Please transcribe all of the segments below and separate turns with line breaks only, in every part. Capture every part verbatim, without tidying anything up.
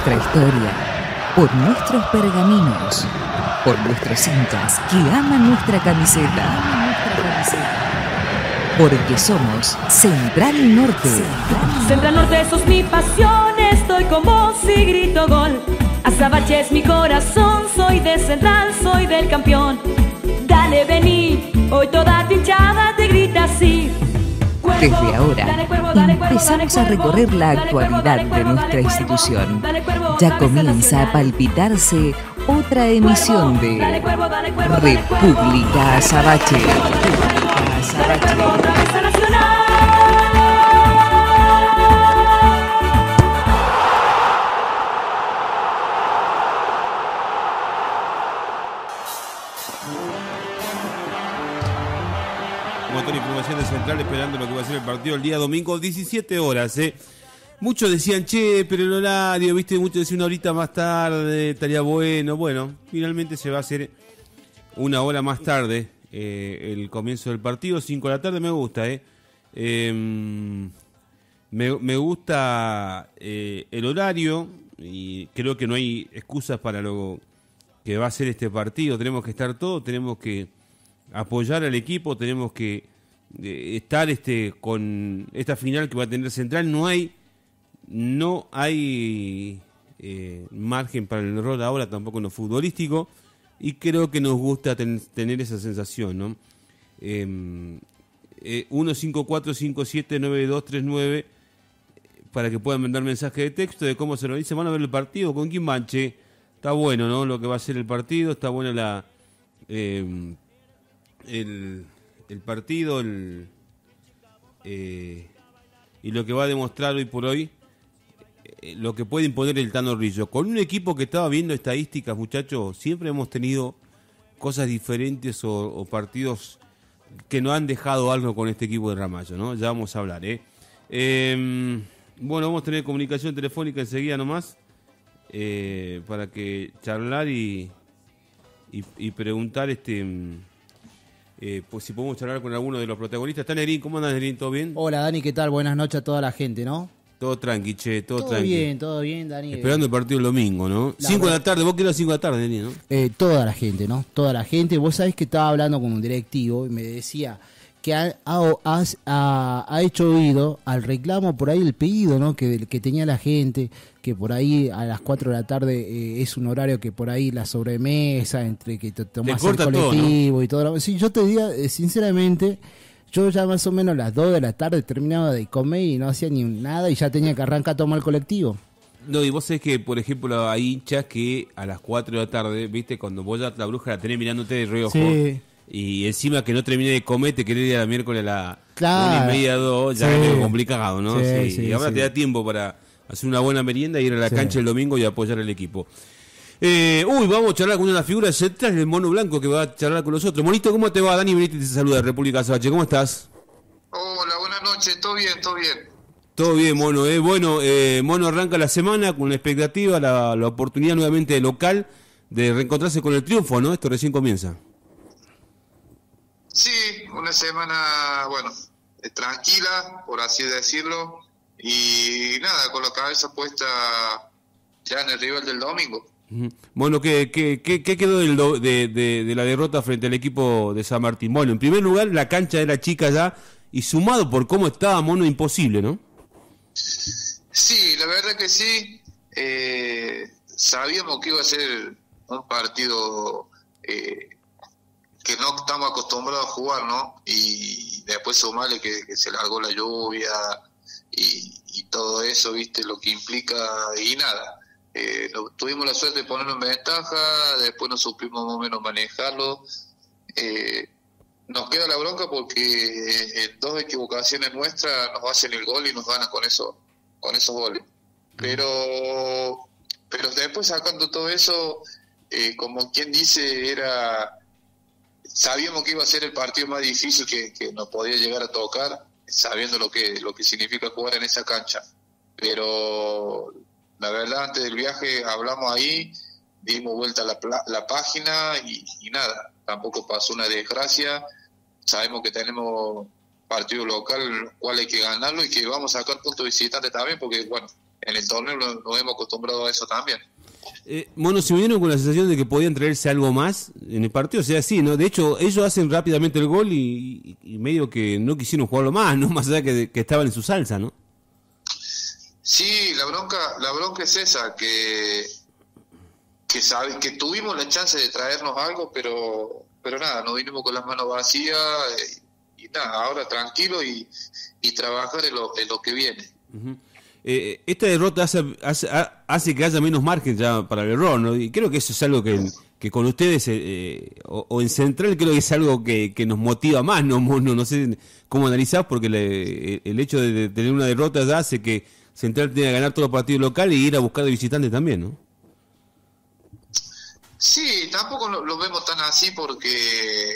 nuestra historia, por nuestros pergaminos, por nuestros hinchas que aman nuestra camiseta, aman nuestra camiseta. Porque somos Central Norte.
Central, Central Norte, sos mi pasión, estoy con vos y grito gol. Azabache es mi corazón, soy de Central, soy del campeón. Dale, vení, hoy toda tu hinchada te grita así.
Desde ahora empezamos a recorrer la actualidad de nuestra institución. Ya comienza a palpitarse otra emisión de República Azabache.
Montón de información de Central esperando lo que va a ser el partido el día domingo, diecisiete horas. ¿eh? Muchos decían, che, pero el horario, viste, muchos decían una horita más tarde, estaría bueno. Bueno, finalmente se va a hacer una hora más tarde eh, el comienzo del partido, cinco de la tarde, me gusta, ¿eh? eh me, me gusta eh, el horario y creo que no hay excusas para lo que va a ser este partido. Tenemos que estar todos, tenemos que apoyar al equipo, tenemos que eh, estar este con esta final que va a tener Central. No hay no hay eh, margen para el error ahora, tampoco en lo futbolístico, y creo que nos gusta ten, tener esa sensación, ¿no? Eh, eh, uno cinco cuatro cinco siete nueve dos tres nueve para que puedan mandar mensaje de texto de cómo se lo dice. Van a ver el partido, con quién van, che. Está bueno, ¿no? Lo que va a ser el partido, está buena la eh, El, el partido el, eh, y lo que va a demostrar hoy por hoy, eh, lo que puede imponer el Tano Rillo. Con un equipo que estaba viendo estadísticas, muchachos, siempre hemos tenido cosas diferentes o, o partidos que nos han dejado algo con este equipo de Ramallo, ¿no? Ya vamos a hablar, ¿eh? eh bueno, vamos a tener comunicación telefónica enseguida nomás, eh, para que charlar y, y, y preguntar este... Eh, pues si podemos charlar con alguno de los protagonistas. ¿Está Nerín? ¿Cómo andas, Nerín? ¿Todo bien?
Hola, Dani, ¿qué tal? Buenas noches a toda la gente, ¿no?
Todo tranqui, che, todo,
todo
tranqui.
Todo bien, todo bien, Dani.
Esperando el partido el domingo, ¿no? cinco de la tarde, vos querés cinco de la tarde, Nerín, ¿no?
Eh, toda la gente, ¿no? Toda la gente. Vos sabés que estaba hablando con un directivo y me decía que ha, ha, ha, ha hecho oído al reclamo por ahí, el pedido, ¿no? Que, que tenía la gente, que por ahí a las cuatro de la tarde eh, es un horario que por ahí la sobremesa, entre que te tomás el colectivo todo, ¿no? Y todo. Lo, sí, yo te diría, eh, sinceramente, yo ya más o menos a las dos de la tarde terminaba de comer y no hacía ni nada y ya tenía que arrancar a tomar el colectivo.
No, y vos sabés que, por ejemplo, hay hinchas que a las cuatro de la tarde, viste, cuando vos ya la bruja la tenés mirándote de reojo. Sí. Y encima que no terminé de comer, te querés ir a la miércoles a la claro. una y media, dos, ya sí. Es complicado, ¿no? Sí, sí, sí, y ahora sí. Te da tiempo para hacer una buena merienda, ir a la sí. cancha el domingo y apoyar al equipo. Eh, uy, vamos a charlar con una figura central, el Mono Blanco, que va a charlar con nosotros. Monito, ¿cómo te va? Dani Benítez te saluda de República Azabache, ¿cómo estás?
Hola, buenas noches, todo bien, todo bien.
Todo bien, Mono. Eh. Bueno, eh, Mono arranca la semana con la expectativa, la, la oportunidad nuevamente de local de reencontrarse con el triunfo, ¿no? Esto recién comienza.
Sí, una semana, bueno, tranquila, por así decirlo, y nada, con la cabeza puesta ya en el rival del domingo.
Bueno, ¿qué, qué, qué, qué quedó del do, de, de, de la derrota frente al equipo de San Martín? Bueno, en primer lugar, la cancha era chica ya, y sumado por cómo estaba, Mono, imposible, ¿no?
Sí, la verdad que sí. Eh, sabíamos que iba a ser un partido... Eh, que no estamos acostumbrados a jugar, ¿no? Y después sumarle que, que se largó la lluvia y, y todo eso, ¿viste? Lo que implica, y nada. Eh, lo, tuvimos la suerte de ponerlo en ventaja, después no supimos más o menos manejarlo. Eh, nos queda la bronca porque en dos equivocaciones nuestras nos hacen el gol y nos ganan con eso, con esos goles. Pero, pero después sacando todo eso, eh, como quien dice, era... Sabíamos que iba a ser el partido más difícil que, que nos podía llegar a tocar, sabiendo lo que lo que significa jugar en esa cancha. Pero la verdad, antes del viaje hablamos ahí, dimos vuelta a la, la página y, y nada, tampoco pasó una desgracia. Sabemos que tenemos partido local, el cual hay que ganarlo y que vamos a sacar puntos visitantes también, porque bueno, en el torneo nos, nos hemos acostumbrado a eso también.
Eh, bueno, se me dieron con la sensación de que podían traerse algo más en el partido, o sea, sí, ¿no? De hecho, ellos hacen rápidamente el gol y, y, y medio que no quisieron jugarlo más, ¿no? Más allá que, que estaban en su salsa, ¿no?
Sí, la bronca, la bronca es esa, que que sabe, que tuvimos la chance de traernos algo, pero pero nada, nos vinimos con las manos vacías y, y nada, ahora tranquilo y, y trabajar en lo, en lo que viene.
Uh-huh. Eh, esta derrota hace, hace, hace que haya menos margen ya para el error, ¿no? Y creo que eso es algo que, que con ustedes, eh, o, o en Central, creo que es algo que, que nos motiva más, ¿no? No, no sé cómo analizás, porque le, el hecho de, de tener una derrota ya hace que Central tenga que ganar todos los partidos locales y ir a buscar de visitante también, ¿no?
Sí, tampoco lo, lo vemos tan así porque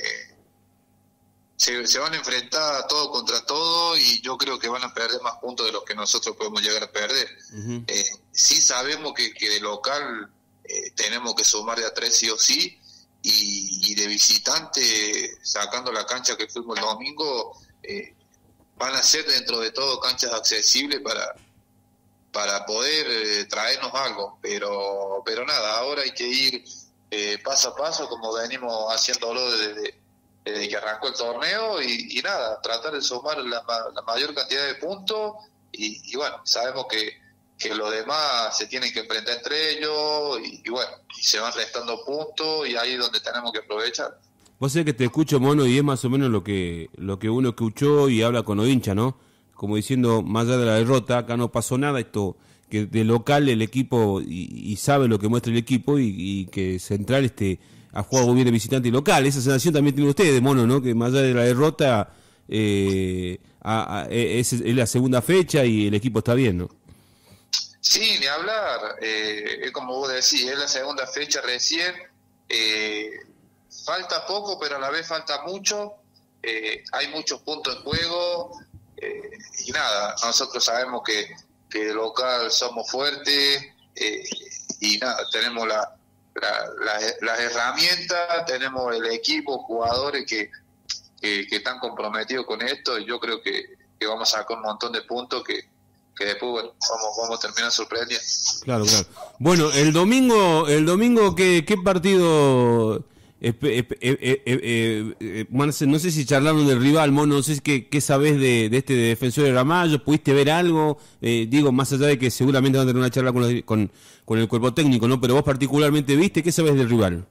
se, se van a enfrentar todo contra todo y yo creo que van a perder más puntos de los que nosotros podemos llegar a perder. Uh-huh. Eh, sí sabemos que, que de local eh, tenemos que sumar de a tres sí o sí y, y de visitante, sacando la cancha que fuimos el domingo, eh, van a ser dentro de todo canchas accesibles para para poder eh, traernos algo, pero pero nada, ahora hay que ir eh, paso a paso como venimos haciéndolo desde, desde que arrancó el torneo y, y nada, tratar de sumar la, la mayor cantidad de puntos y, y bueno, sabemos que, que los demás se tienen que enfrentar entre ellos y, y bueno, y se van restando puntos y ahí es donde tenemos que aprovechar.
Vos sabés que te escucho, Mono, y es más o menos lo que lo que uno escuchó y habla con Odincha, ¿no? Como diciendo, más allá de la derrota, acá no pasó nada, esto que de local el equipo y, y sabe lo que muestra el equipo y, y que Central este ha jugado bien de visitante y local. Esa sensación también tienen ustedes, Mono, ¿no? Que más allá de la derrota eh, a, a, es, es la segunda fecha y el equipo está bien, ¿no?
Sí, ni hablar. Eh, es como vos decís, es la segunda fecha recién. Eh, falta poco, pero a la vez falta mucho. Eh, hay muchos puntos en juego. Eh, y nada, nosotros sabemos que, que de local somos fuertes eh, y nada, tenemos la, la, la, las herramientas, tenemos el equipo, jugadores que, que, que están comprometidos con esto y yo creo que, que vamos a sacar un montón de puntos que, que después bueno, vamos, vamos a terminar sorprendiendo.
Claro, claro. Bueno, el domingo, el domingo ¿qué, qué partido? Eh, eh, eh, eh, eh, eh, no sé si charlaron del rival, Mono, no sé qué, qué sabés de, de este de Defensor de Ramallo, ¿pudiste ver algo? Eh, digo, más allá de que seguramente van a tener una charla con, los, con, con el cuerpo técnico, ¿no? Pero vos particularmente viste, ¿qué sabés del rival?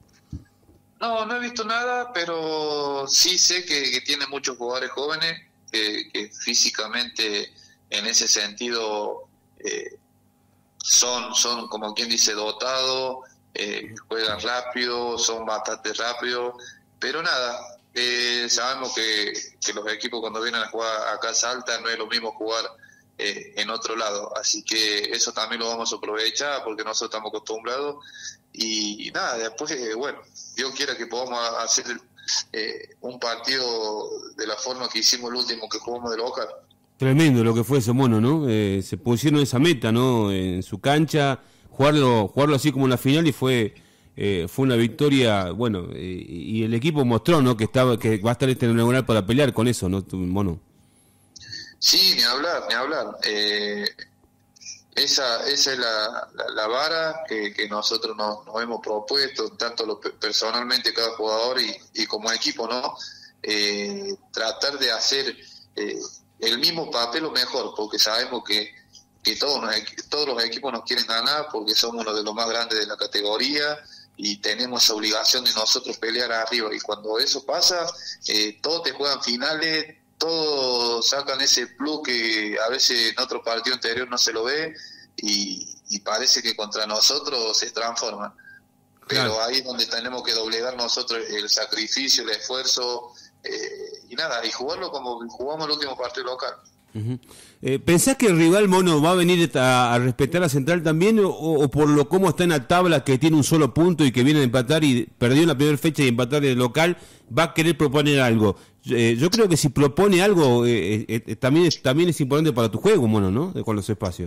No, no he visto nada, pero sí sé que, que tiene muchos jugadores jóvenes, que, que físicamente en ese sentido eh, son, son, como quien dice, dotados. Eh, juegan rápido, son bastante rápidos, pero nada, eh, sabemos que, que los equipos cuando vienen a jugar a casa alta no es lo mismo jugar eh, en otro lado, así que eso también lo vamos a aprovechar porque nosotros estamos acostumbrados y, y nada, después, eh, bueno, Dios quiera que podamos hacer eh, un partido de la forma que hicimos el último que jugamos de local.
Tremendo lo que fue ese, Mono, ¿no? Eh, se pusieron esa meta, ¿no? En su cancha. Jugarlo, jugarlo así como en la final y fue eh, fue una victoria, bueno, eh, y el equipo mostró, ¿no? Que estaba que va a estar este inaugural para pelear con eso, ¿no, Mono?
Sí, ni hablar, ni hablar. Eh, esa esa es la, la, la vara que, que nosotros nos, nos hemos propuesto, tanto lo, personalmente cada jugador y, y como equipo, ¿no? Eh, tratar de hacer eh, el mismo papel o mejor, porque sabemos que que todos, nos, todos los equipos nos quieren ganar porque somos uno de los más grandes de la categoría y tenemos esa obligación de nosotros pelear arriba y cuando eso pasa, eh, todos te juegan finales, todos sacan ese plus que a veces en otro partido anterior no se lo ve y, y parece que contra nosotros se transforma. Pero claro, ahí es donde tenemos que doblegar nosotros el sacrificio, el esfuerzo eh, y nada, y jugarlo como jugamos el último partido local.
Uh-huh. Eh, ¿Pensás que el rival, Mono, va a venir a, a respetar a Central también o, o por lo cómo está en la tabla, que tiene un solo punto y que viene a empatar y perdió en la primera fecha y empatar de local, va a querer proponer algo? Eh, yo creo que si propone algo eh, eh, también, es, también es importante para tu juego, Mono, ¿no? De, con los espacios.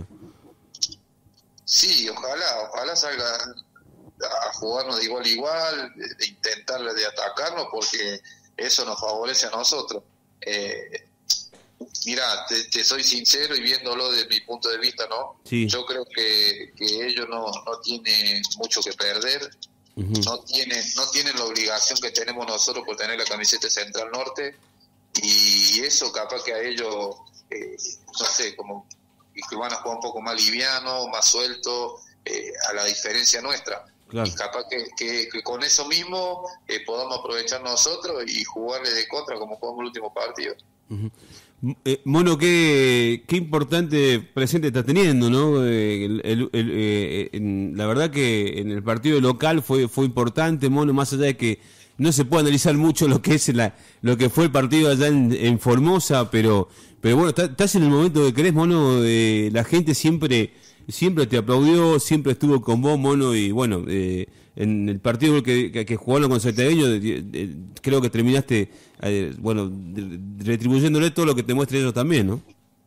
Sí, ojalá, ojalá salga a jugarnos de igual a igual, de, de intentar de atacarnos porque eso nos favorece a nosotros. Eh, Mira, te, te soy sincero y viéndolo desde mi punto de vista, ¿no?
Sí.
Yo creo que, que ellos no, no tienen mucho que perder, uh-huh. no tienen no tienen la obligación que tenemos nosotros por tener la camiseta Central Norte, y eso capaz que a ellos, eh, no sé, como que van a jugar un poco más liviano, más suelto, eh, a la diferencia nuestra. Claro. Y capaz que, que, que con eso mismo eh, podamos aprovechar nosotros y jugarle de contra como jugamos el último partido.
Uh-huh. Eh, Mono, qué, qué importante presente está teniendo, ¿no? Eh, el, el, el, eh, en, la verdad que en el partido local fue fue importante, Mono, más allá de que no se puede analizar mucho lo que es la, lo que fue el partido allá en, en Formosa, pero pero bueno, estás en el momento que querés, Mono. Eh, la gente siempre siempre te aplaudió, siempre estuvo con vos, Mono, y bueno, eh, en el partido que, que, que jugaron con Salteño, creo que terminaste, eh, bueno, retribuyéndole todo lo que te muestre ellos también, ¿no?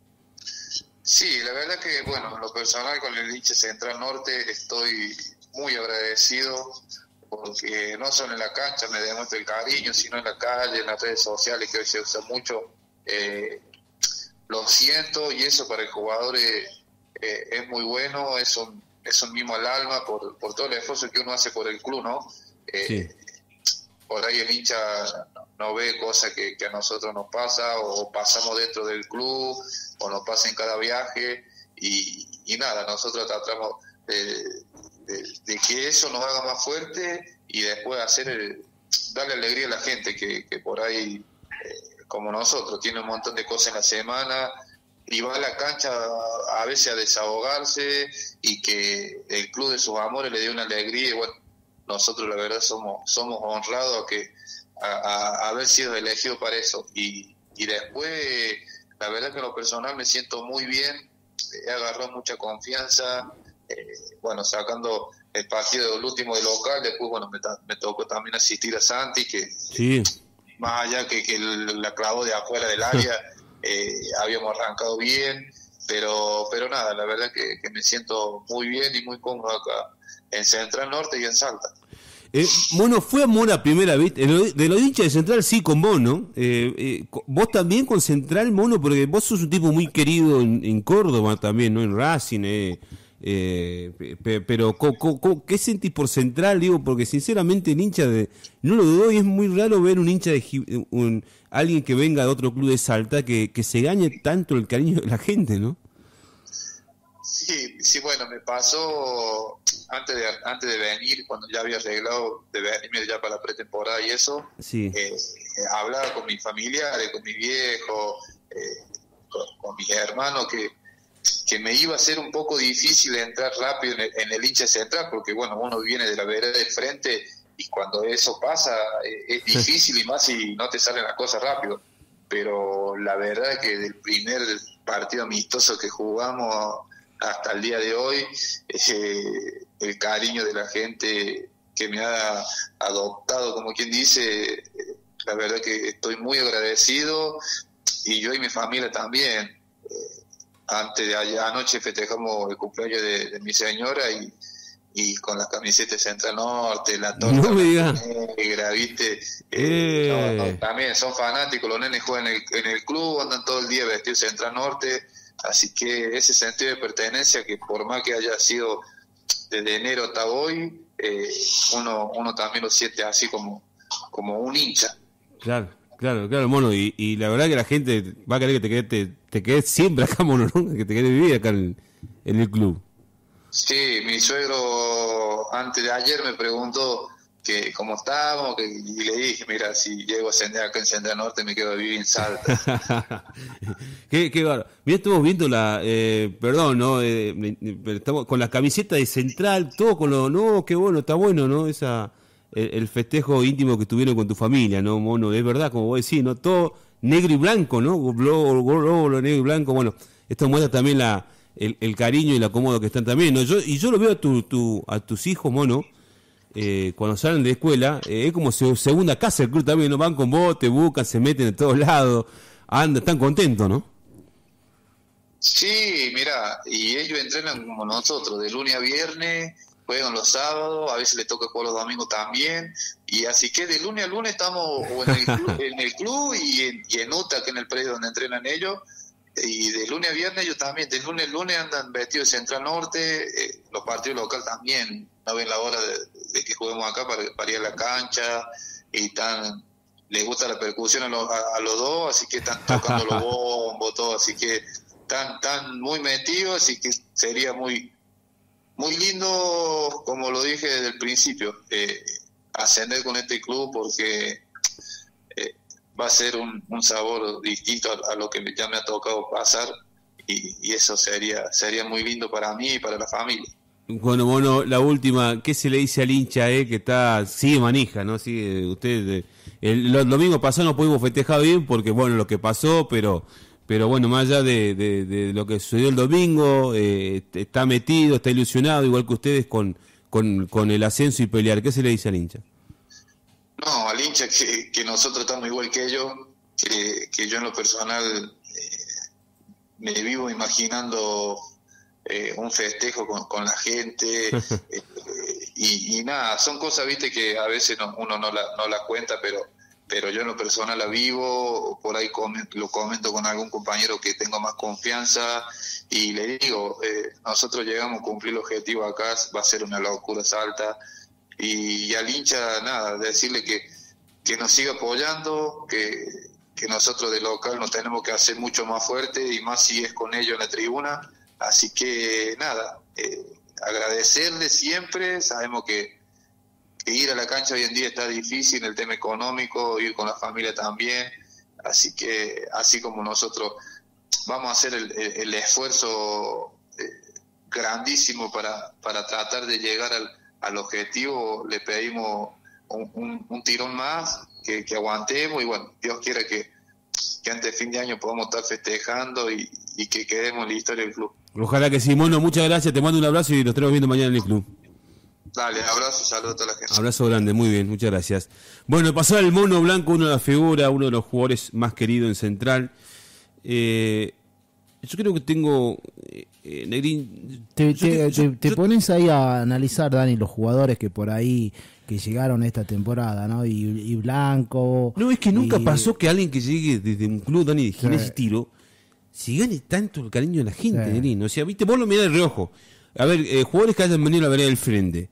Sí, la verdad que, bueno, en lo personal con el hincha Central Norte estoy muy agradecido, porque no solo en la cancha me demuestra el cariño, sino en la calle, en las redes sociales, que hoy se usa mucho. Eh, lo siento, y eso para el jugador es, eh, es muy bueno, es un es un mimo al alma por, por todo el esfuerzo que uno hace por el club, ¿no? Eh, sí. Por ahí el hincha no ve cosas que, que a nosotros nos pasa, o pasamos dentro del club, o nos pasa en cada viaje, y, y nada, nosotros tratamos de, de, de que eso nos haga más fuerte, y después hacer el, darle alegría a la gente que, que por ahí, eh, como nosotros, tiene un montón de cosas en la semana, y va a la cancha a veces a desahogarse, y que el club de sus amores le dé una alegría. Y bueno, nosotros la verdad somos somos honrados a que a, a, a haber sido elegidos para eso. Y, y después, la verdad que en lo personal me siento muy bien, he agarrado mucha confianza, eh, bueno, sacando el partido del último de local, después bueno, me, me tocó también asistir a Santi, que sí, más allá que, que la clavó de afuera del área, eh, habíamos arrancado bien, pero pero nada, la verdad que, que me siento muy bien y muy cómodo acá en Central Norte y en Salta.
Eh, Mono, fue amor a primera vista, de los hinchas de Central sí con vos, ¿no? Eh, eh, vos también con Central, Mono, porque vos sos un tipo muy querido en, en Córdoba también, ¿no? En Racing, eh, eh, pero co, co, co, ¿qué sentís por Central? Digo, porque sinceramente el hincha de, no lo dudo, y es muy raro ver un hincha de un, alguien que venga de otro club de Salta que, que se gane tanto el cariño de la gente, ¿no?
Sí, sí, bueno, me pasó antes de antes de venir, cuando ya había arreglado de venirme ya para la pretemporada y eso, sí. eh, hablaba con mis familiares, con mi viejo, eh, con, con mis hermanos, que, que me iba a ser un poco difícil entrar rápido en el, en el hincha Central, porque bueno, uno viene de la vereda de frente y cuando eso pasa eh, es difícil, y más si no te salen las cosas rápido. Pero la verdad es que del primer partido amistoso que jugamos hasta el día de hoy, eh, el cariño de la gente que me ha adoptado, como quien dice, eh, la verdad que estoy muy agradecido, y yo y mi familia también. Eh, antes de ayer, anoche festejamos el cumpleaños de, de mi señora, y, y con las camisetas Central Norte, la torta
no
negra, ¿viste? Eh,
eh.
No, no, también son fanáticos, los nenes juegan en el, en el club, andan todo el día vestidos Central Norte. Así que ese sentido de pertenencia, que por más que haya sido desde enero hasta hoy, eh, uno uno también lo siente así como, como un hincha.
Claro, claro, claro, Mono. Y, y la verdad que la gente va a querer que te quedes, te, te quedes siempre acá, Mono, ¿no? Que te quedes vivir acá en, en el club.
Sí, mi suegro antes de ayer me preguntó que cómo estábamos, que, y le dije, mira, si llego a ascender acá en Central Norte me quedo a vivir en Salta.
qué, qué bárbaro. Mira, estamos viendo la, eh, perdón, ¿no? Eh, estamos con la camiseta de Central, todo con lo, no, qué bueno, está bueno, ¿no? Esa, el, el festejo íntimo que tuvieron con tu familia, ¿no, Mono? Es verdad, como vos decís, ¿no? Todo negro y blanco, ¿no? Globo, globo, negro y blanco, bueno, esto muestra también la, el, el cariño y la cómodo que están también, ¿no? Yo, y yo lo veo a tu, tu, a tus hijos, Mono. Eh, cuando salen de escuela, eh, es como su segunda casa el club también, ¿no? Van con vos, te buscan, se meten de todos lados, andan, están contentos, ¿no?
Sí, mira, y ellos entrenan como nosotros, de lunes a viernes, juegan los sábados, a veces le toca jugar los domingos también, y así que de lunes a lunes estamos o en el club, en el club y, en, y en U T A, que en el predio donde entrenan ellos, y de lunes a viernes ellos también, de lunes a lunes andan vestidos de Central Norte, eh, los partidos locales también, no ven la hora de, de que juguemos acá para, para ir a la cancha, y están, les gusta la percusión a los, a, a los dos, así que están tocando los bombos, todo, así que están, están muy metidos, así que sería muy muy lindo, como lo dije desde el principio, eh, ascender con este club, porque eh, va a ser un, un sabor distinto a, a lo que ya me ha tocado pasar, y, y eso sería sería muy lindo para mí y para la familia.
Bueno, bueno, la última, ¿qué se le dice al hincha, eh, que está, sigue manija, ¿no? Sigue, usted, eh, el, el domingo pasado no pudimos festejar bien porque, bueno, lo que pasó, pero... Pero bueno, más allá de, de, de lo que sucedió el domingo, eh, está metido, está ilusionado, igual que ustedes, con, con, con el ascenso y pelear. ¿Qué se le dice al hincha?
No, al hincha que, que nosotros estamos igual que ellos, que, que yo en lo personal eh, me vivo imaginando eh, un festejo con, con la gente, eh, y, y nada, son cosas, viste, que a veces no, uno no la, no la cuenta, pero... pero yo en lo personal la vivo, por ahí comento, lo comento con algún compañero que tengo más confianza, y le digo, eh, nosotros llegamos a cumplir el objetivo acá, va a ser una locura salta, y, y al hincha, nada, decirle que, que nos siga apoyando, que, que nosotros de local nos tenemos que hacer mucho más fuerte, y más si es con ellos en la tribuna, así que nada, eh, agradecerle siempre, sabemos que que ir a la cancha hoy en día está difícil, el tema económico, ir con la familia también, así que así como nosotros vamos a hacer el, el, el esfuerzo eh, grandísimo para, para tratar de llegar al, al objetivo, le pedimos un, un, un tirón más, que, que aguantemos, y bueno, Dios quiera que, que antes de fin de año podamos estar festejando y, y que quedemos en la historia del club.
Ojalá que sí, Mono, muchas gracias, te mando un abrazo y nos estaremos viendo mañana en el club.
Dale, abrazo, saludos a toda la gente.
Abrazo grande, muy bien, muchas gracias. Bueno, pasó el Mono Blanco, uno de las figuras, uno de los jugadores más queridos en Central. Eh, yo creo que tengo... Eh, Negrín...
Te,
yo
te,
te, yo,
te, te
yo,
pones ahí a analizar, Dani, los jugadores que por ahí que llegaron esta temporada, ¿no? Y, y Blanco...
No, es que nunca
y...
pasó que alguien que llegue desde un club, Dani, de Ginés y Tiro, si gane tanto el cariño de la gente, sí. Negrín. O sea, viste, vos lo mirás de reojo. A ver, eh, jugadores que hayan venido a la vereda del frente.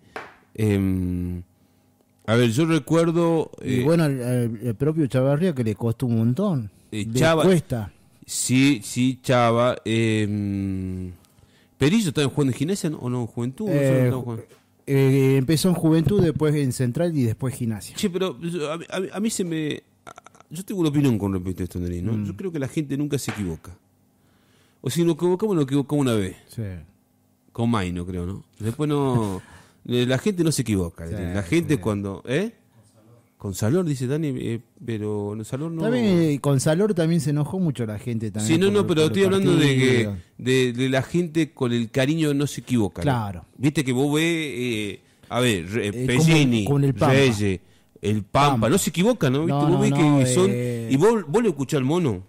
Eh, a ver, yo recuerdo... Eh,
y bueno, el, el, el propio Chavarría, que le costó un montón.
Eh,
le
Chava,
cuesta.
Sí, sí, Chava. Eh, ¿Perillo estaba jugando en Gimnasia o no? ¿Juventud?
Eh,
no jugando?
Eh, empezó en Juventud, después en Central y después Gimnasia.
Sí, pero a, a, a mí se me... Yo tengo una opinión con respecto a esto, Nerín, ¿no? Mm. Yo creo que la gente nunca se equivoca. O si nos equivocamos, nos equivocamos una vez.
Sí.
Con Maino, creo, ¿no? Después no... La gente no se equivoca. Sí, la gente sí. Cuando... ¿Eh? Con Salor, dice Dani, eh, pero Salor no...
También, con Salor también se enojó mucho la gente también.
Sí, no, no, pero estoy hablando de que de, de la gente con el cariño no se equivoca.
Claro.
¿No? Viste que vos ves, eh, a ver, eh, Pellini, Reyes, el Pampa, Pampa, no se equivoca, ¿no? ¿Viste?
No,
vos
no,
ves
no,
que
eh...
son... Y vos, vos le escuchás al mono,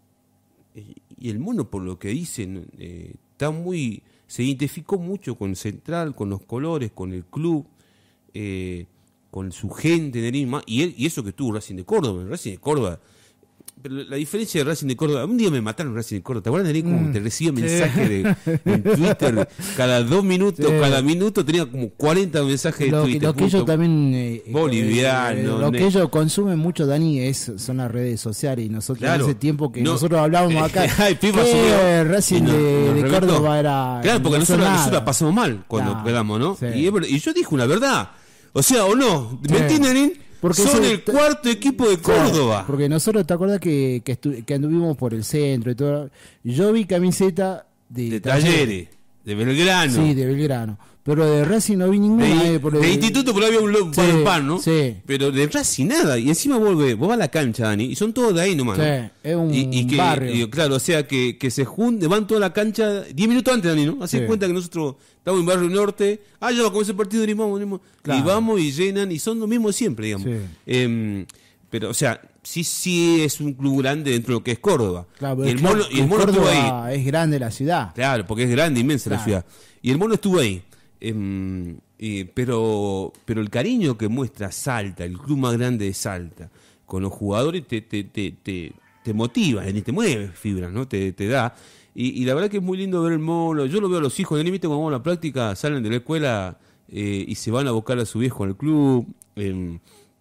y el mono, por lo que dicen, eh, está muy... Se identificó mucho con Central, con los colores, con el club, eh, con su gente, y, él, y eso que tuvo Racing de Córdoba. Racing de Córdoba, pero la diferencia de Racing de Córdoba, un día me mataron Racing de Córdoba, ¿te acuerdas de cómo mm, te recibía sí. mensajes de, en Twitter? Cada dos minutos, sí. cada minuto tenía como cuarenta mensajes
lo,
de Twitter.
Lo que ellos también... Eh,
boliviano.
Eh, lo ne- que ellos consumen mucho, Dani, es son las redes sociales, y nosotros
claro.
hace tiempo que
no.
nosotros hablábamos acá
Ay,
que subió, Racing no, de, de Córdoba era...
Claro, porque nosotros, nosotros la pasamos mal cuando claro. quedamos, ¿no? Sí. Y, y yo dije una verdad. O sea, o no, ¿me sí. entienden? Porque son el cuarto equipo de Córdoba.
Sí, porque nosotros, ¿te acuerdas que, que, estu- que anduvimos por el centro y todo? Yo vi camiseta de,
de Talleres, de Belgrano.
Sí, de Belgrano. Pero de Racing no vi ninguna.
De,
eh, por
de
el,
Instituto, por ahí había un, un sí, pan, ¿no?
Sí.
Pero de Racing nada. Y encima vuelve, vos vas a la cancha, Dani, y son todos de ahí nomás.
Sí,
¿no?
es un
y, y que,
barrio.
Y, claro, o sea, que, que se junten, van toda la cancha diez minutos antes, Dani, ¿no? Así sí. cuenta que nosotros estamos en Barrio Norte. Ah, ya va con ese partido, y vamos, claro. y vamos y llenan, y son los mismos siempre, digamos. Sí. Eh, pero, o sea, sí, sí es un club grande dentro de lo que es Córdoba.
Claro,
y el mono, y el mono estuvo ahí.
Es grande la ciudad.
Claro, porque es grande, inmensa claro. la ciudad. Y el mono estuvo ahí. Eh, Eh, pero, pero el cariño que muestra Salta, el club más grande de Salta, con los jugadores te, te, te, te, te motiva, te mueve fibras, ¿no? Te, te da. Y, y la verdad que es muy lindo ver el mono. Yo lo veo a los hijos, de límite cuando vamos a la práctica, salen de la escuela eh, y se van a buscar a su viejo al club. Eh,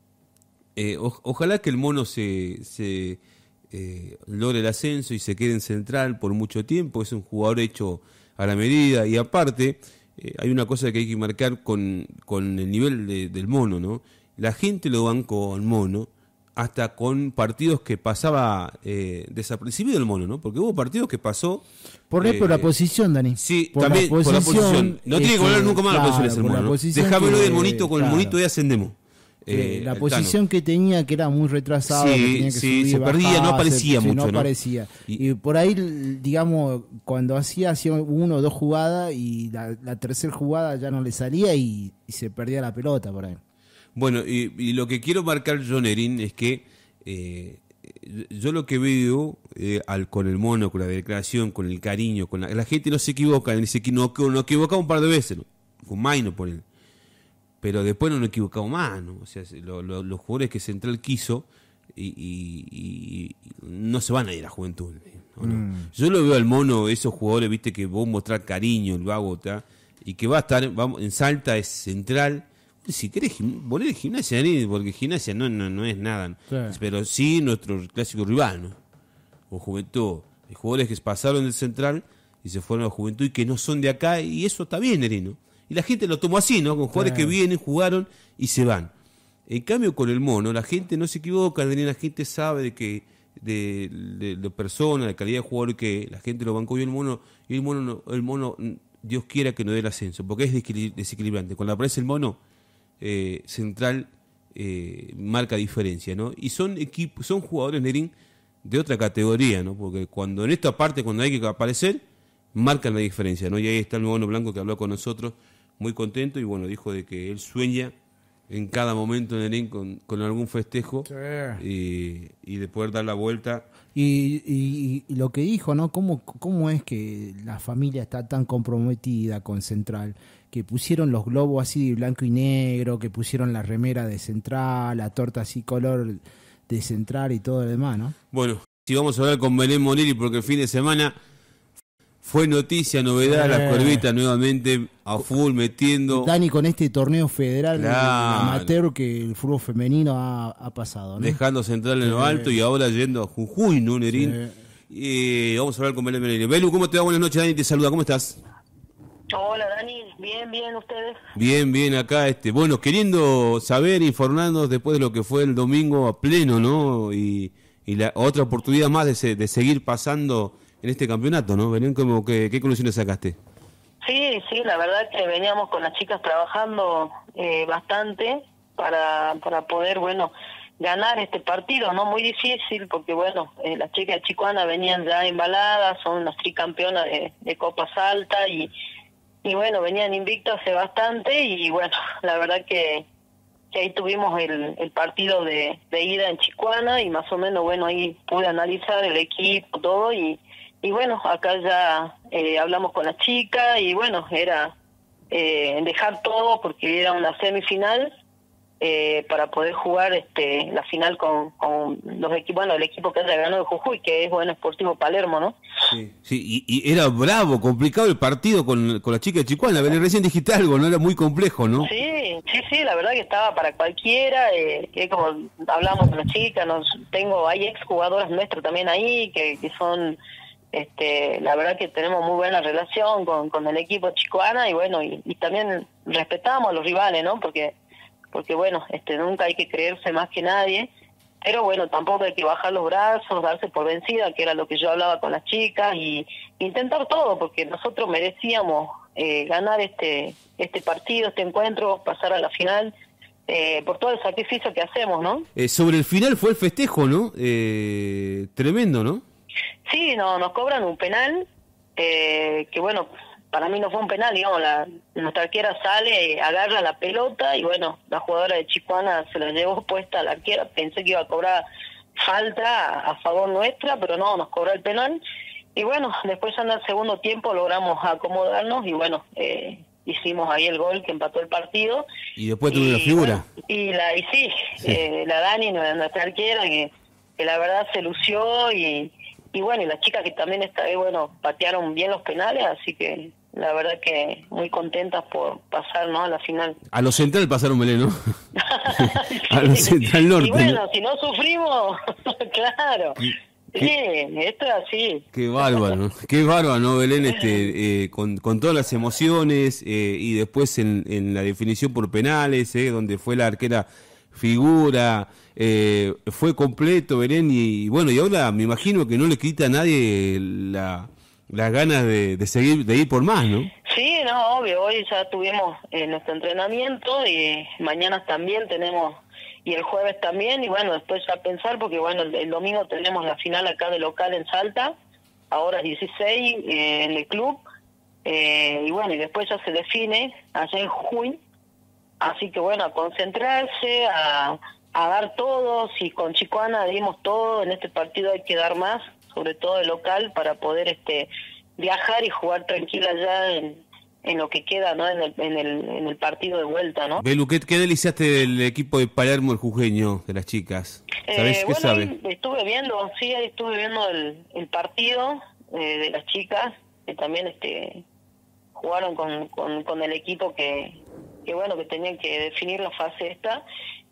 eh, o, ojalá que el mono se, se eh, logre el ascenso y se quede en Central por mucho tiempo. Es un jugador hecho a la medida. Y aparte, eh, hay una cosa que hay que marcar con, con el nivel de, del mono, ¿no? La gente lo bancó al mono hasta con partidos que pasaba eh, desapercibido el mono, ¿no? Porque hubo partidos que pasó...
Por, eh, por la posición, Dani.
Sí,
por
también
la posición,
por la posición. No tiene que volver nunca más
claro,
la posición ese mono, ¿no? Dejámelo del monito, con
claro,
el monito y ascendemos.
Eh, la
el
posición
Tano.
que tenía, que era muy retrasada,
Sí,
que tenía que
sí,
subir,
se
bajar,
perdía, no aparecía
se,
mucho,
no
¿no?
aparecía.
Y,
y por ahí, digamos, cuando hacía, hacía uno o dos jugadas y la, la tercera jugada ya no le salía y, y se perdía la pelota por ahí.
Bueno, y, y lo que quiero marcar yo, Nerín, es que eh, yo lo que veo eh, al, con el mono, con la declaración, con el cariño, con la, la gente no se equivoca, ni se, no, no equivoca un par de veces, ¿no? Con Maino por él. Pero después no nos equivocamos más, ¿no? O sea, lo, lo, los jugadores que Central quiso y, y, y no se van a ir a Juventud, ¿no? Mm. Yo lo veo al mono, esos jugadores, viste, que vos mostrar cariño, el vago, ¿tá? Y que va a estar, vamos, en Salta es Central. Si querés poner Gimnasia, porque Gimnasia no, no, no es nada, sí. Pero sí nuestro clásico rival, ¿no? O Juventud. Hay jugadores que pasaron del Central y se fueron a Juventud y que no son de acá, y eso está bien, Nerino. Y la gente lo tomó así, ¿no? Con jugadores sí. que vienen, jugaron y se van. En cambio, con el mono, la gente no se equivoca, la gente sabe de que de, de, de persona, de calidad de jugador, que la gente lo bancó y el mono, y el mono, el mono, Dios quiera que no dé el ascenso, porque es desequilibrante. Cuando aparece el mono, eh, Central eh, marca diferencia, ¿no? Y son equipos, son jugadores, Nerín, de otra categoría, ¿no? Porque cuando en esta parte, cuando hay que aparecer, marcan la diferencia, ¿no? Y ahí está el mono blanco que habló con nosotros, muy contento, y bueno, dijo de que él sueña en cada momento, Nerín, con, con algún festejo, sí. y, y de poder dar la vuelta.
Y, y, y lo que dijo, ¿no? ¿Cómo, cómo es que la familia está tan comprometida con Central? Que pusieron los globos así blanco y negro, que pusieron la remera de Central, la torta así color de Central y todo lo demás, ¿no?
Bueno, si vamos a hablar con Belén Monelli, porque el fin de semana fue noticia, novedad, eh. la Cuervita nuevamente a full metiendo.
Dani, con este torneo federal, claro, amateur que el fútbol femenino ha, ha pasado, ¿no?
Dejando Central en lo alto y ahora yendo a Jujuy, ¿no, Nerín? Sí. Eh, vamos a hablar con Belén Monelli. Belu, ¿cómo te va? Buenas noches, Dani, te saluda, ¿cómo estás?
Hola, Dani, bien, bien, ¿ustedes?
Bien, bien, acá, este, bueno, queriendo saber, informarnos después de lo que fue el domingo a pleno, ¿no? Y, y la otra oportunidad más de, se, de seguir pasando en este campeonato, ¿no? Belén, ¿cómo, qué, ¿qué conclusiones sacaste?
Sí, sí, la verdad que veníamos con las chicas trabajando eh, bastante para, para poder, bueno, ganar este partido, ¿no? Muy difícil porque, bueno, eh, las chicas de Chicuana venían ya embaladas, son las tricampeonas de, de Copa Salta y... Y bueno, venían invictos hace bastante y bueno, la verdad que, que ahí tuvimos el, el partido de, de ida en Chicuana y más o menos, bueno, ahí pude analizar el equipo, todo y, y bueno, acá ya eh, hablamos con la chica y bueno, era eh, dejar todo porque era una semifinal eh, para poder jugar este la final con, con los equipos, bueno, el equipo que haya ganado de Jujuy, que es, bueno, Sportivo Palermo, ¿no?
Sí, sí, y, y era bravo, complicado el partido con, con la chica de Chicuana. Recién dijiste algo, ¿no? Era muy complejo, ¿no?
Sí, sí, sí, la verdad que estaba para cualquiera, eh, que como hablamos con la chica, nos, tengo, hay ex jugadoras nuestras también ahí, que, que son, este, la verdad que tenemos muy buena relación con, con el equipo de Chicuana y bueno, y, y también respetamos a los rivales, ¿no? Porque, porque bueno, este, nunca hay que creerse más que nadie. Pero bueno, tampoco hay que bajar los brazos, darse por vencida, que era lo que yo hablaba con las chicas, y intentar todo, porque nosotros merecíamos eh, ganar este este partido, este encuentro, pasar a la final, eh, por todo el sacrificio que hacemos, ¿no?
Eh, sobre el final fue el festejo, ¿no? Eh, tremendo, ¿no?
Sí, no, nos cobran un penal, eh, que bueno... Para mí no fue un penal, digamos, la, nuestra arquera sale, agarra la pelota y bueno, la jugadora de Chicuana se la llevó puesta a la arquera, pensé que iba a cobrar falta a favor nuestra, pero no, nos cobró el penal. Y bueno, después en el segundo tiempo logramos acomodarnos y bueno, eh, hicimos ahí el gol que empató el partido.
Y después tuve una figura.
Bueno, y la y sí,
Sí.
Eh, la Dani, nuestra arquera, que, que la verdad se lució, y, y bueno, y las chicas que también esta vez, bueno, patearon bien los penales, así que la verdad que muy contentas por pasar, ¿no?, a la final.
A lo central pasaron, Belén, ¿no? A lo central norte.
Y bueno,
¿no?
si no sufrimos, claro.
¿Qué?
Sí, esto es así.
Qué bárbaro, qué bárbaro, ¿no, Belén? Este, eh, con, con todas las emociones eh, y después en, en la definición por penales, eh, donde fue la arquera figura, eh, fue completo, Belén, y, y bueno, y ahora me imagino que no le quita a nadie la, las ganas de, de seguir, de ir por más, ¿no?
Sí, no, obvio, hoy ya tuvimos eh, nuestro entrenamiento y mañana también tenemos, y el jueves también, y bueno, después ya pensar, porque bueno, el, el domingo tenemos la final acá de local en Salta, ahora dieciséis eh, en el club, eh, y bueno, y después ya se define allá en Jujuy, así que bueno, a concentrarse, a, a dar todo, si con Chicoana dimos todo, en este partido hay que dar más, sobre todo el local, para poder este viajar y jugar tranquila ya en, en lo que queda, ¿no?, en el, en el en el partido de vuelta, ¿no?
Belu, ¿qué, qué deliciaste del equipo de Palermo, el jujeño, de las chicas? ¿Sabés
Eh,
qué
bueno,
sabe?
ahí estuve viendo, sí, ahí estuve viendo el, el partido eh, de las chicas, que también este jugaron con, con, con el equipo que, que, bueno, que tenían que definir la fase esta,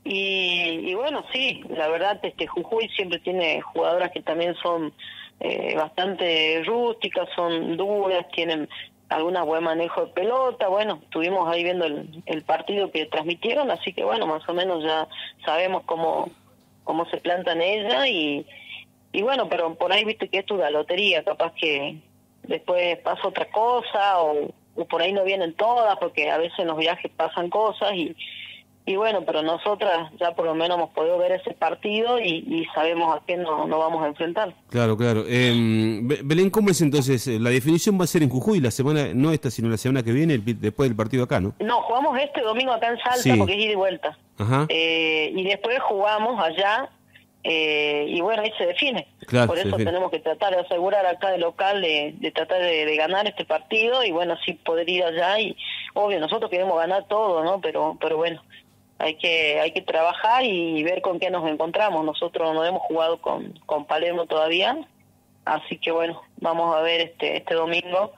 y, y bueno, sí, la verdad, este Jujuy siempre tiene jugadoras que también son eh, bastante rústicas, son duras, tienen alguna buen manejo de pelota. Bueno, estuvimos ahí viendo el, el partido que transmitieron, así que bueno, más o menos ya sabemos cómo cómo se plantan ella, y y bueno, pero por ahí viste que esto es la lotería, capaz que después pasa otra cosa, o, o por ahí no vienen todas, porque a veces en los viajes pasan cosas, y y bueno, pero nosotras ya por lo menos hemos podido ver ese partido y, y sabemos a qué nos no vamos a enfrentar.
Claro, claro. Eh, Belén, ¿cómo es entonces? La definición va a ser en Jujuy, la semana, no esta, sino la semana que viene, el, después del partido acá, ¿no?
No, jugamos este domingo acá en Salta,
Sí.
porque es ida y vuelta.
Ajá.
Eh, y después jugamos allá, eh, y bueno, ahí se define.
Claro,
Por
se
eso
define.
tenemos que tratar de asegurar acá de local, de, de tratar de, de ganar este partido, y bueno, así poder ir allá. Y obvio, nosotros queremos ganar todo, ¿no? Pero pero bueno, hay que hay que trabajar y ver con qué nos encontramos. Nosotros no hemos jugado con, con Palermo todavía, así que bueno, vamos a ver este este domingo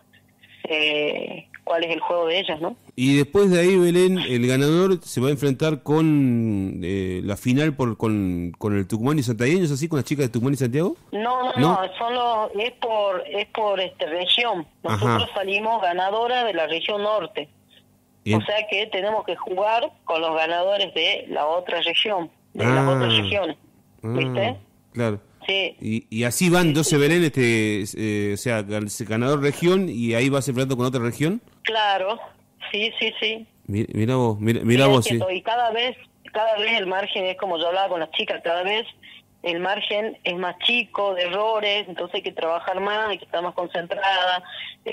eh, cuál es el juego de ellas, ¿no?
Y después de ahí, Belén, el ganador se va a enfrentar con eh, la final por con, con el Tucumán y Santiagueños, así, con las chicas de Tucumán y Santiago.
No, no,
¿No?
no, son los, es por es por este región. Nosotros
Ajá.
salimos ganadora de la región norte.
Bien.
O sea que tenemos que jugar con los ganadores de la otra región, de las
Ah.
otras regiones. ¿Viste?
Ah, claro.
Sí.
Y, y así van entonces, Belén, este, eh, o sea, gan- ganador región, y ahí vas enfrentando con otra región.
Claro, sí, sí, sí.
Mira, mira vos, mira, mira
Sí,
vos,
es
sí.
que- Y cada vez, cada vez el margen es como yo hablaba con las chicas, cada vez el margen es más chico de errores, entonces hay que trabajar más, hay que estar más concentrada,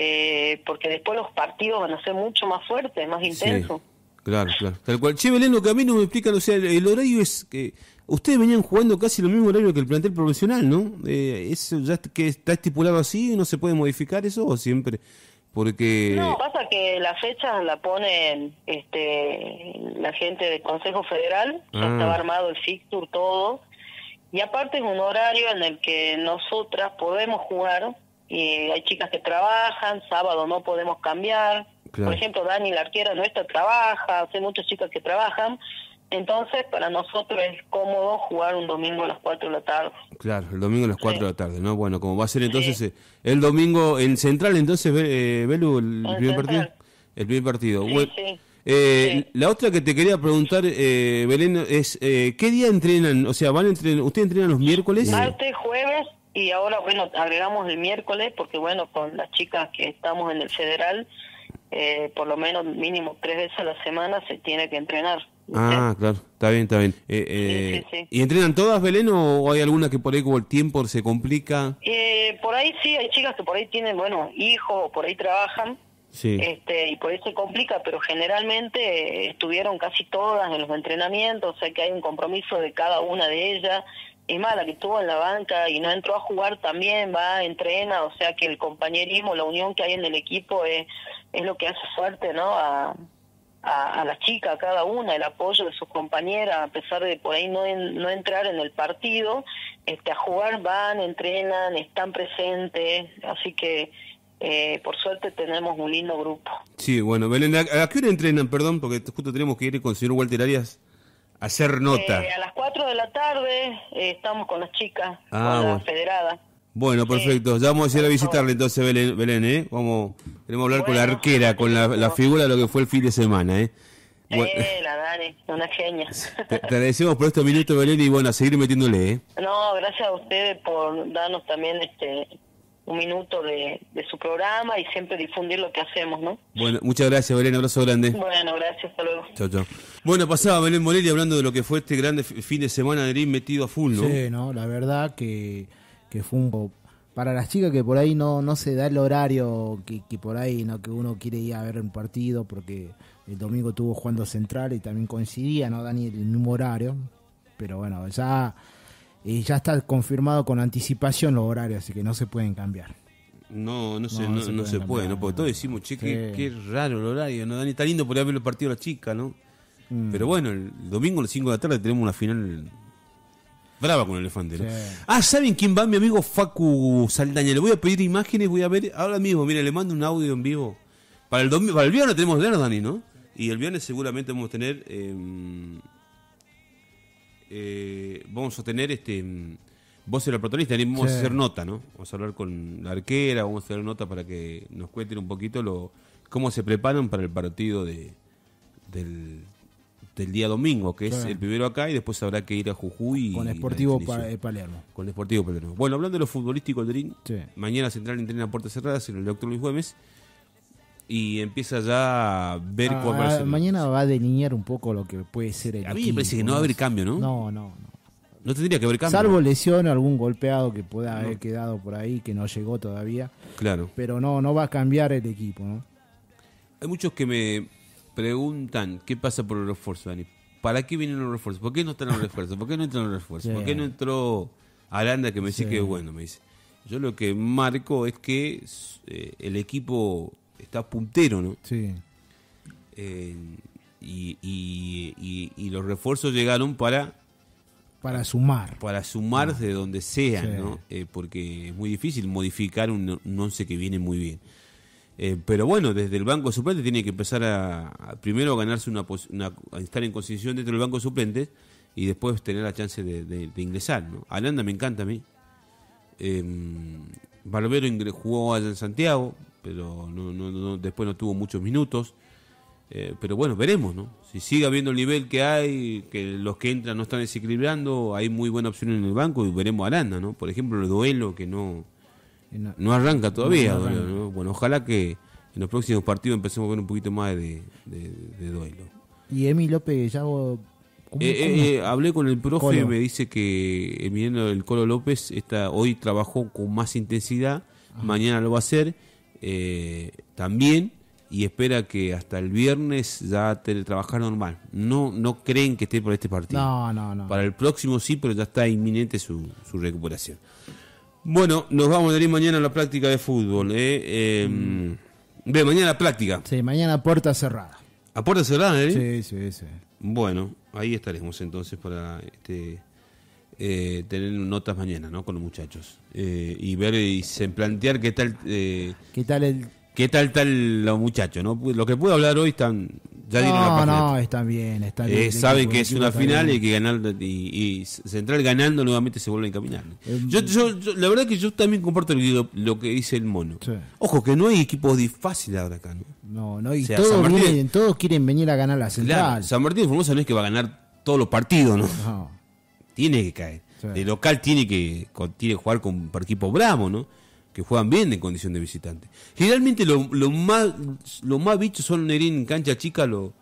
eh, porque después los partidos van a ser mucho más fuertes, más intensos.
Sí, claro, claro. Tal cual. Che, Belén, lo que a mí no me explican, o sea, el, el horario es que ustedes venían jugando casi el mismo horario que el plantel profesional, ¿no? Eh, ¿Eso ya est- que está estipulado así? ¿No se puede modificar eso o siempre? Porque...
No, pasa que la fecha la ponen este, la gente del Consejo Federal, ya
Ah.
estaba armado el fixture, todo, y aparte es un horario en el que nosotras podemos jugar, y hay chicas que trabajan, sábado no podemos cambiar,
Claro.
por ejemplo Dani, la arquera nuestra, trabaja, hay muchas chicas que trabajan, entonces para nosotros es cómodo jugar un domingo a las cuatro de la tarde.
Claro, el domingo a las cuatro
Sí.
de la tarde, ¿no? Bueno, como va a ser entonces
Sí.
eh, el domingo en Central, entonces, Be- eh, Belu, el
En
primer
Central.
partido. El primer partido.
Sí,
Bueno,
sí.
eh,
Sí.
La otra que te quería preguntar, eh, Belén, es eh, ¿qué día entrenan? O sea, van a entrenar, ¿ustedes entrenan los miércoles?
Martes, jueves, y ahora, bueno, agregamos el miércoles, porque, bueno, con las chicas que estamos en el federal, eh, por lo menos mínimo tres veces a la semana se tiene que entrenar. ¿viste?
Ah, claro, está bien, está bien. Eh, eh,
sí, sí.
¿Y entrenan todas, Belén, o, o hay alguna que por ahí con el tiempo se complica?
Eh, por ahí sí, hay chicas que por ahí tienen, bueno, hijos, o por ahí trabajan,
Sí.
este y por ahí se complica, pero generalmente eh, estuvieron casi todas en los entrenamientos, o sea que hay un compromiso de cada una de ellas, es más, la que estuvo en la banca y no entró a jugar también va, entrena, o sea que el compañerismo, la unión que hay en el equipo es, es lo que hace fuerte, ¿no? A, a, a las chicas, a cada una, el apoyo de sus compañeras, a pesar de por ahí no, en, no entrar en el partido, este, a jugar van, entrenan, están presentes, así que eh, por suerte tenemos un lindo grupo.
Sí, bueno, Belén, ¿a, a qué hora entrenan, perdón? Porque justo tenemos que ir con el señor Walter Arias a hacer nota.
Eh, a las cuatro de la tarde eh, estamos con las chicas,
Ah,
con la
bueno.
federada.
Bueno, perfecto. Ya vamos a ir a visitarle entonces, Belén, Belén ¿eh? Vamos, queremos hablar con la
Bueno,
arquera, con la, la figura de lo que fue el fin de semana, ¿eh? Bueno,
Eh, la Dani, una genia.
te, te agradecemos por estos minutos, Belén, y bueno, a seguir metiéndole, ¿eh?
No, gracias a ustedes por darnos también este un minuto de, de su programa y siempre difundir lo que hacemos, ¿no?
Bueno, muchas gracias, Belén, abrazo grande.
Bueno, gracias, hasta luego.
Chao, chao. Bueno, pasaba Belén Morelli hablando de lo que fue este grande f- fin de semana de Green metido a full, ¿no?
Sí, no, la verdad que, que fue un poco para las chicas que por ahí no, no se da el horario que, que por ahí no que uno quiere ir a ver un partido, porque el domingo estuvo jugando Central y también coincidía, ¿no, Dani? El mismo horario, pero bueno, ya, eh, ya está confirmado con anticipación los horarios, así que no se pueden cambiar.
No, no se,
No,
no,
no se
no
pueden
se puede,
cambiar,
¿no? Porque
no.
todos decimos, che, qué,
Sí.
qué raro el horario, ¿no, Dani? Está lindo por ir a ver el partido de la chica, ¿no?
Mm.
Pero bueno, el domingo a las cinco de la tarde tenemos una final brava con el elefante, ¿no?
Sí.
Ah, ¿saben quién va? Mi amigo Facu Saldaña. Le voy a pedir imágenes, voy a ver ahora mismo. Mira, le mando un audio en vivo. Para el domingo, para el viernes tenemos ver, Dani, ¿no? Y el viernes seguramente vamos a tener... Eh, eh, vamos a tener este... Vos eres la protagonista, y vamos
Sí.
a hacer nota, ¿no? Vamos a hablar con la arquera, vamos a hacer nota para que nos cuenten un poquito lo cómo se preparan para el partido de del, del día domingo, que es
Sí.
el primero acá, y después habrá que ir a Jujuy.
Con
y
Sportivo
la definición.
Pa- eh, Palermo.
Con Sportivo Palermo. Bueno, hablando de lo futbolístico, Aldrin,
Sí.
mañana Central entrena a puertas cerradas en el doctor Luis Güemes y empieza ya a ver
Ah,
cuál va a ser.
mañana va a delinear un poco lo que puede ser el
A mí me
equipo,
parece que no va a haber cambio, ¿no?
No, no, no.
No tendría que haber cambio.
Salvo lesión, algún golpeado que pueda haber quedado por ahí, que no llegó todavía.
Claro.
Pero no, no va a cambiar el equipo, ¿no?
Hay muchos que me preguntan qué pasa por los refuerzos, Dani. ¿Para qué vienen los refuerzos? ¿Por qué no están los refuerzos? ¿Por qué no entran los refuerzos?
Sí.
¿Por qué no entró Aranda, que me dice
Sí.
que es bueno? Me dice. Yo lo que marco es que eh, el equipo está puntero, ¿no?
Sí.
Eh, y, y, y, y los refuerzos llegaron para
Para sumar.
para sumar de donde sea,
Sí.
¿no? Eh, porque es muy difícil modificar un, un once que viene muy bien. Eh, pero bueno, desde el banco de suplentes tiene que empezar a, a primero a ganarse una, pos- una a estar en condición dentro del banco de suplentes y después tener la chance de, de- de ingresar, ¿no? Aranda me encanta a mí. Eh, Barbero ingre- jugó allá en Santiago, pero no, no, no- después no tuvo muchos minutos. Eh, pero bueno, veremos, ¿no? Si sigue habiendo el nivel que hay, que los que entran no están desequilibrando, hay muy buena opción en el banco y veremos a Aranda, ¿no? Por ejemplo, el duelo que no,
Y no-
no arranca todavía.
No, no
Duelo,
arranca.
¿no? Bueno, ojalá que en los próximos partidos empecemos a ver un poquito más de, de, de duelo.
Y Emi López, ya vos- ¿cómo-
Eh,
cómo?
eh, eh, hablé con el profe,
Colo.
me dice que Emiliano del Colo López está, hoy trabajó con más intensidad, mañana lo va a hacer eh, también, y espera que hasta el viernes ya te trabajar normal. No no creen que esté por este partido.
No, no, no.
Para el próximo sí, pero ya está inminente su, su recuperación. Bueno, nos vamos a ir mañana a la práctica de fútbol. ¿eh? Eh, Ve, mañana la práctica.
Sí, mañana puerta cerrada.
A puerta cerrada, ¿eh?
Sí, sí, sí.
Bueno, ahí estaremos entonces para este, eh, tener notas mañana, ¿no? Con los muchachos. Eh, y ver y se plantear qué tal eh,
¿Qué tal el...?
qué tal están los muchachos, ¿no? Lo que puedo hablar hoy están ya dieron la
No,
página.
no, están bien, están bien.
Eh,
El
saben
equipo-
que
el
es
equipo
una
está
final y
bien.
hay que ganar y, y Central ganando nuevamente se vuelve a encaminar.
Eh,
Yo, yo, yo- la verdad que yo también comparto lo, lo que dice el mono.
Sí.
Ojo que no hay equipos di- fáciles ahora acá, ¿no?
No, no, y
O sea,
todos,
San Martín-
vienen- todos quieren venir a ganar la central.
Claro, San Martín de Formosa no es que va a ganar todos los partidos, ¿no?
No,
Tiene que caer.
Sí.
De local tiene que, con- tiene que jugar con por equipos bravos, ¿no? Que juegan bien en condición de visitante. Generalmente lo, lo más lo más bichos son en cancha chica los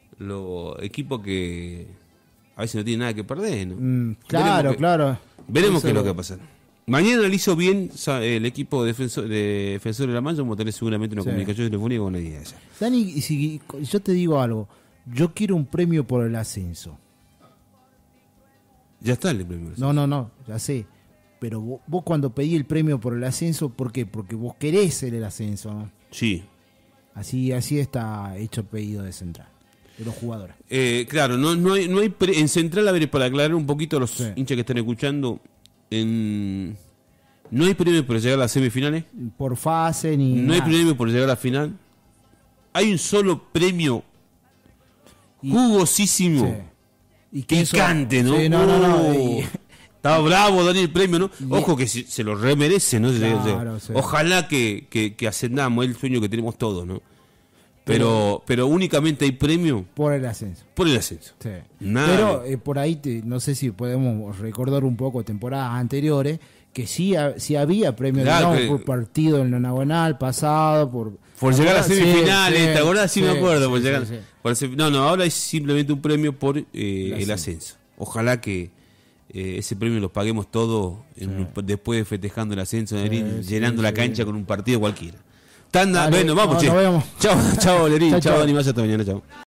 los equipos que a veces no tienen nada que perder, ¿no?
Mm,
Veremos
claro,
que-
claro.
Veremos
Eso-
qué es lo que va a pasar. Mañana lo hizo bien sa- el equipo defensor, de Defensor de la Mancha, vamos a tener seguramente una
Sí.
comunicación telefónica con la idea esa.
Dani, y si yo te digo algo, yo quiero un premio por el ascenso.
Ya está el premio.
No, no, no, ya sé. Pero vos, vos cuando pedí el premio por el ascenso, ¿por qué? Porque vos querés ser el ascenso, ¿no?
Sí.
Así, así está hecho el pedido de Central, de los jugadores.
Eh, claro, no, no hay, no hay pre- en Central, a ver, para aclarar un poquito a los
Sí.
hinchas que están escuchando, en, no hay premio por llegar a las semifinales,
Por fase ni
no hay
nada.
premio por llegar a la final, hay un solo premio
Y-
jugosísimo,
Sí. Y que eso-
picante, ¿no?
Sí, no, no, no.
Oh,
y-
Estaba bravo Daniel el premio, ¿no?
Y-
Ojo que se, se lo remerece, ¿no? Se-
Claro,
se-
sí.
Ojalá que, que, que ascendamos, es el sueño que tenemos todos, ¿no? Pero, pero únicamente hay premio
por el ascenso.
por el ascenso.
Sí.
Nada.
Pero eh, por ahí, te- no sé si podemos recordar un poco temporadas anteriores, que sí, ha- sí había premios,
Claro,
digamos,
que-
por partido en lo nacional pasado, por...
Por llegar a
Sí,
semifinales,
sí,
¿te acordás? Sí,
sí,
me acuerdo.
sí,
por
sí,
llegar,
sí.
por sem- no, no, ahora es simplemente un premio por eh, el
ascenso.
ascenso. Ojalá que eh, ese premio lo paguemos todos en- después de festejando el ascenso, Lerín,
sí,
llenando la
sí.
cancha con un partido cualquiera. Tanda,
Dale,
bueno, vamos,
no,
che.
nos vemos.
Chao, chao, Lerín.
Chao,
Chao,
chao.
Dani Massa, hasta mañana, chao.